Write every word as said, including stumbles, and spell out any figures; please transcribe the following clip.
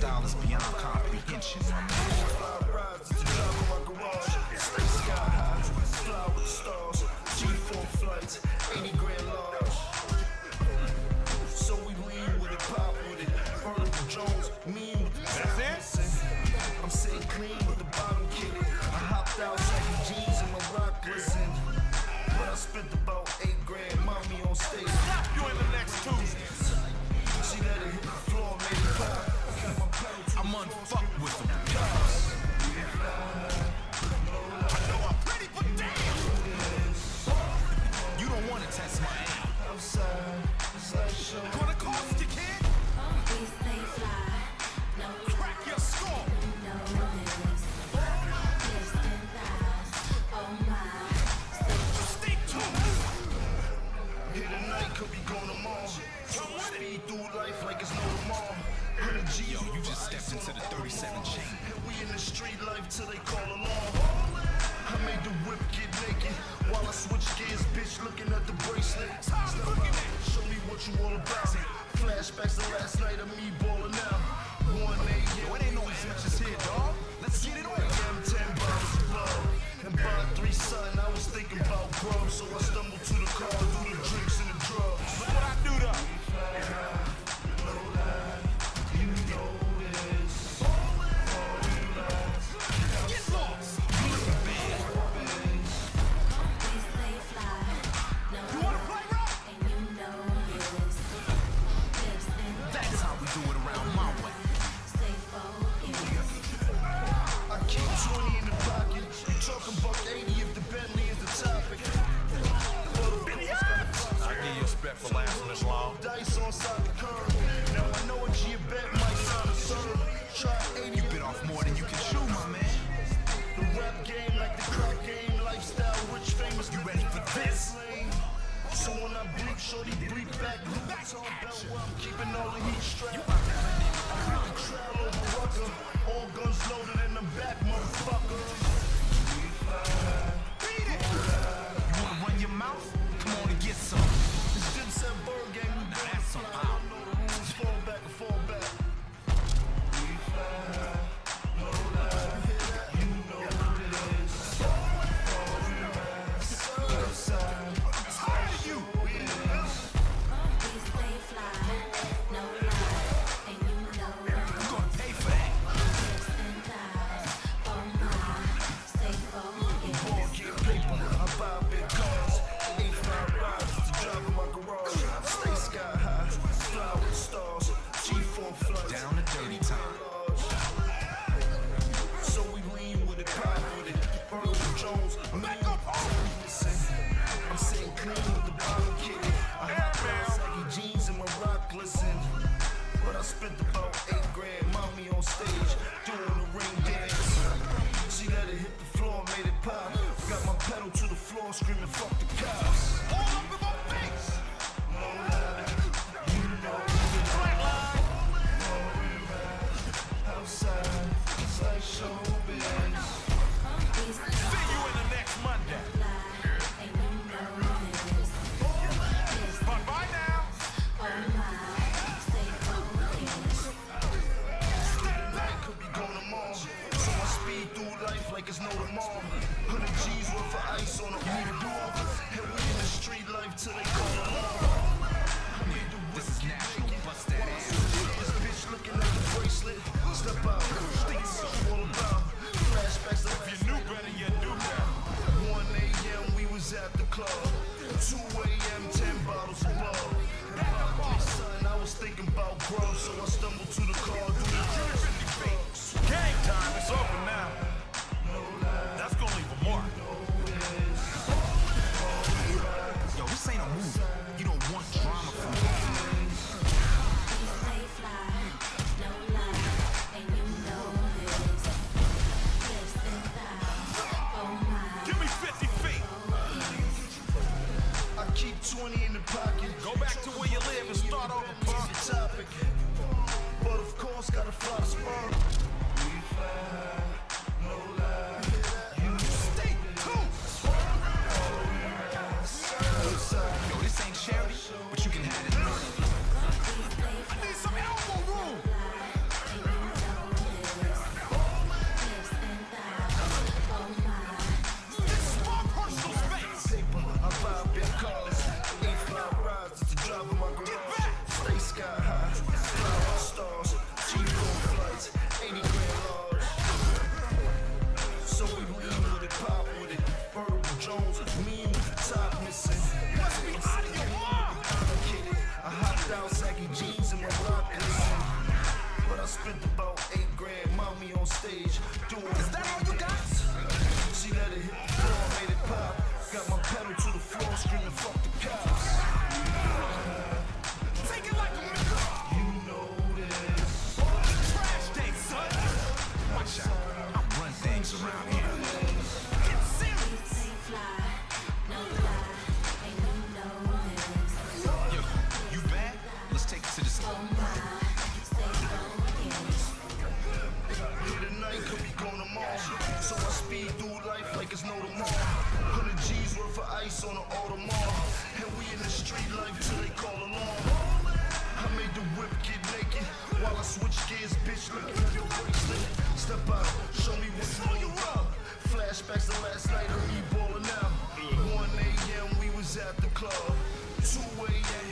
style is beyond comprehension, my man. Fly rides to drive in my garage. Stay sky high, fly with the stars. G four flights, eighty grand large. So we lean with it, pop with it. Burn the Jones, mean with the That's it. I'm sitting clean with the bottom kitted. I hopped out, saggy jeans and my rock glisten. But I spent about eight grand, mommy on stage. You in the next two. She let it hit the floor, made it pop. Got my pedal to I'm the unfucked floor, with screaming, them. fuck the cops. I know I'm pretty, but damn! You don't want to test my aim. Outside, it's like show. Gonna cost you, kid? We stay fly, no Crack your skull. notice. Hips and thighs, oh my. Stick to it. Here tonight, could be gone tomorrow. Speed through life like it's no tomorrow. one hundred G's Yo, you with just ice stepped into on the thirty-seven chain. And we in the street life till they call alarm. I made the whip get naked while I switch gears, bitch, looking at the bracelet. Stop, show me what you all about. Flashbacks to last night of me balling out. one A Yo, M it ain't no amateurs here, dog. Let's get it on. I'm ten bottles of blood. And by three, son, I was thinking about grub. So I stumbled to the car, through the drinks and the drugs. Look what I do to. You know this. Get lost. We stay fly, no You wanna play rough? and you know this. Hips and That's how we do it around my way. stay focused. I keep twenty in the pocket. You talking buck eighty if the Bentley is the topic. I give you respect for lasting this long. Dice on side the curve. Now I know a G bet might sound absurd. Try eighty. You bit off more than you can chew, my man. The rap game like the crack game. Lifestyle, rich, famous. You ready for this? So when I bleep, shorty bleep back. Louis on belt where I'm keeping all the heat strapped. Trail over rucker. All guns loaded in the back, motherfucker. Beat it. You wanna run your mouth? Come on and get some. It's Dipset Bird Gang. We Now born that's to some fly. power. I know the rules. Fall back and fall back. We fly. No lie. You know what it is. Southside. Tired of you. We stay fly, no lie, and you know You gonna pay for that. hips and thighs, oh my. Stay focused. Born get paper. I buy big cars. Eight five rides to drive in my garage. Stay sky high. Fly with the stars. G four flights. Down to dirty time. So we lean with it, pop with it. Burn the Jones, back up. I'm sitting clean with the bottom kitty. I have saggy jeans and my rock glisten. But I spent about eight grand. Mommy on stage doing the ring dance. She let it hit the floor, made it pop. Got my pedal to the floor, screaming fuck the cops. All up in my face. No lie, you know Flatline. outside, it's like showbiz. We stay See you in the next Monday. fly, and you know this. Hips But by now, oh my. Stay focused. Night could be gone tomorrow. So I speed through life like it's no tomorrow. one hundred G's worth of ice on a move door. And we in the street rock, listen. But I spent about eight grand, mommy on stage, doing Is that all you got? She let it hit the floor, made it pop. Got my pedal to the floor, screaming, fuck the cops. Take it like a nigga. You know this. Trash day, son. Watch out. I run things around here. Get serious. Stay fly, no lie, and you know this. Yo, you bad? Let's take it to the store. Oh my, stay focused. Here tonight, could be gone tomorrow. So I speed through life like it's no tomorrow. Hundred G's worth of ice on the Audemars. And we in the street life till they call alarm. I made the whip get naked while I switch gears, bitch, looking at the bracelet. Step out, show me what's on your rug. Flashbacks to last night of me balling out. one A M we was at the club. two A M